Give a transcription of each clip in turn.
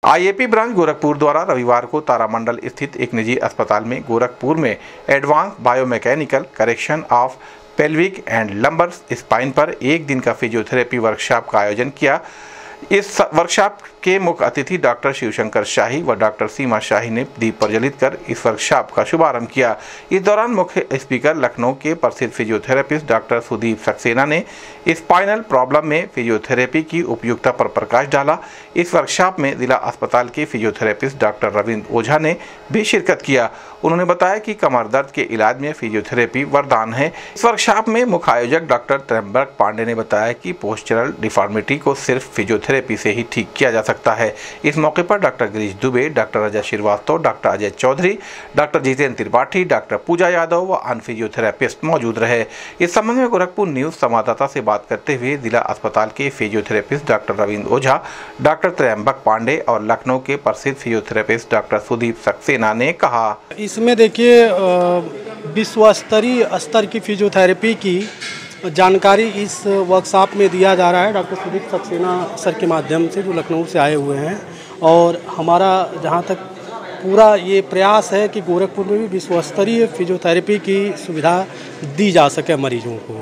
IAP branch Gorakhpur द्वारा रविवार को तारामंडल स्थित एक निजी अस्पताल में गोरखपुर में advance biomechanical correction of pelvic and lumbar spine पर एक दिन का फिजियोथेरेपी वर्कशॉप का आयोजन किया। इस वर्कशॉप के मुख्य अतिथि डॉक्टर शिवशंकर शाही व डॉक्टर सीमा शाही ने दीप प्रज्वलित कर इस वर्कशॉप का शुभारंभ किया। इस दौरान मुख्य स्पीकर लखनऊ के प्रसिद्ध फिजियोथेरेपिस्ट डॉक्टर सुदीप सक्सेना ने स्पाइनल प्रॉब्लम में फिजियोथेरेपी की उपयुक्तता पर प्रकाश डाला। इस वर्कशॉप में जिला अस्पताल के फिजियोथेरेपिस्ट डॉक्टर रविंद्र ओझा ने भी शिरकत किया। उन्होंने बताया कि कमर दर्द के इलाज में फिजियोथेरेपी वरदान है। इस वर्कशॉप में मुख्य आयोजक डॉक्टर त्र्यंबक पांडे ने बताया कि पोस्चरल डिफॉर्मिटी को सिर्फ फिजियोथेरेपी से ही ठीक किया जा सकता है। इस मौके पर doctor Girish Dubey, doctor Ajay Srivastava, doctor Ajay Chaudhary, doctor Jitendra Tripathi, doctor Pooja Yadav व अन्य फिजियोथेरेपिस्ट मौजूद रहे। इस संबंध में गोरखपुर न्यूज संवाददाता से बात करते हुए जिला अस्पताल के physiotherapist doctor Ravindra Ojha, doctor Tryambak Pandey और लखनऊ के प्रसिद्ध फिजियोथेरेपिस्ट डॉक्टर सुदीप सक्सेना ने कहा, इसमें देखिए विश्व स्तरीय स्तर की फिजियोथेरेपी की जानकारी इस वर्कशॉप में दिया जा रहा है डॉक्टर सुदीप सक्सेना सर के माध्यम से, जो लखनऊ से आए हुए हैं। और हमारा जहां तक पूरा ये प्रयास है कि गोरखपुर में भी विश्व स्तरीय फिजियोथेरेपी की सुविधा दी जा सके मरीजों को।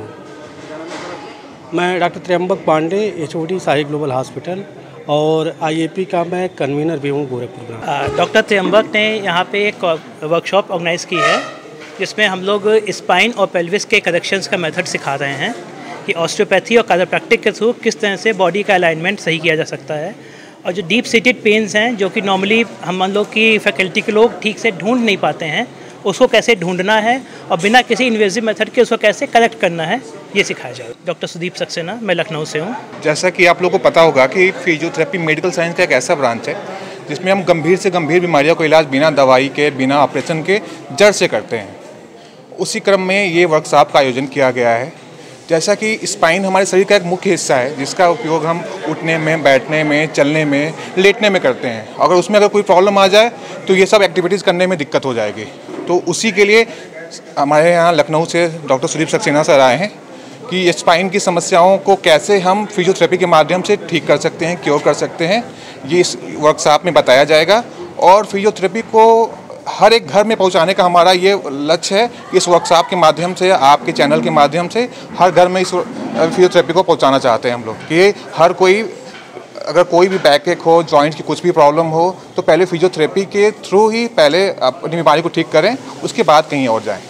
मैं doctor Tryambak Pandey, HOD Shahi global hospital और IAP का मैं कन्वीनर भी हूँ गोरखपुर में। डॉक्टर त्र्यंबक ने यहाँ पे एक वर्कशॉप ऑर्गेनाइज़ की है जिसमें हम लोग स्पाइन और पेल्विस के करेक्शंस का मेथड सिखा रहे हैं कि ऑस्टियोपैथी और कायरोप्रैक्टिक के थ्रू किस तरह से बॉडी का अलाइनमेंट सही किया जा सकता है। और जो डीप सीटेड पेन्स हैं जो कि नॉर्मली हम लोग की फैकल्टी के लोग ठीक से ढूंढ नहीं पाते हैं, उसको कैसे ढूंढना है और बिना किसी इन्वेजिव मेथड के उसको कैसे करेक्ट करना है, ये सिखाया जाए। डॉक्टर सुदीप सक्सेना, मैं लखनऊ से हूँ। जैसा कि आप लोगों को पता होगा कि फिजियोथेरेपी मेडिकल साइंस का एक ऐसा ब्रांच है जिसमें हम गंभीर से गंभीर बीमारियों का इलाज बिना दवाई के, बिना ऑपरेशन के जड़ से करते हैं। उसी क्रम में ये वर्कशॉप का आयोजन किया गया है। जैसा कि स्पाइन हमारे शरीर का एक मुख्य हिस्सा है जिसका उपयोग हम उठने में, बैठने में, चलने में, लेटने में करते हैं। अगर उसमें अगर कोई प्रॉब्लम आ जाए तो ये सब एक्टिविटीज़ करने में दिक्कत हो जाएगी। तो उसी के लिए हमारे यहाँ लखनऊ से डॉक्टर सुदीप सक्सेना सर आए हैं कि स्पाइन की समस्याओं को कैसे हम फिजियोथेरेपी के माध्यम से ठीक कर सकते हैं, क्योर कर सकते हैं, ये इस वर्कशॉप में बताया जाएगा। और फिजियोथेरेपी को हर एक घर में पहुंचाने का हमारा ये लक्ष्य है। इस वर्कशॉप के माध्यम से, आपके चैनल के माध्यम से हर घर में इस फिजियोथेरेपी को पहुंचाना चाहते हैं हम लोग कि हर कोई, अगर कोई भी बैक एक हो, जॉइंट की कुछ भी प्रॉब्लम हो, तो पहले फिजियोथेरेपी के थ्रू ही पहले अपनी बीमारी को ठीक करें, उसके बाद कहीं और जाएं।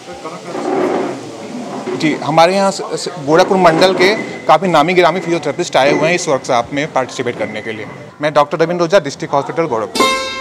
जी, हमारे यहाँ गोरखपुर मंडल के काफ़ी नामी गिरामी फिजियोथेरेपिस्ट आए हुए हैं इस वर्कशॉप में पार्टिसिपेट करने के लिए। मैं doctor Ravindra Ojha, district hospital Gorakhpur.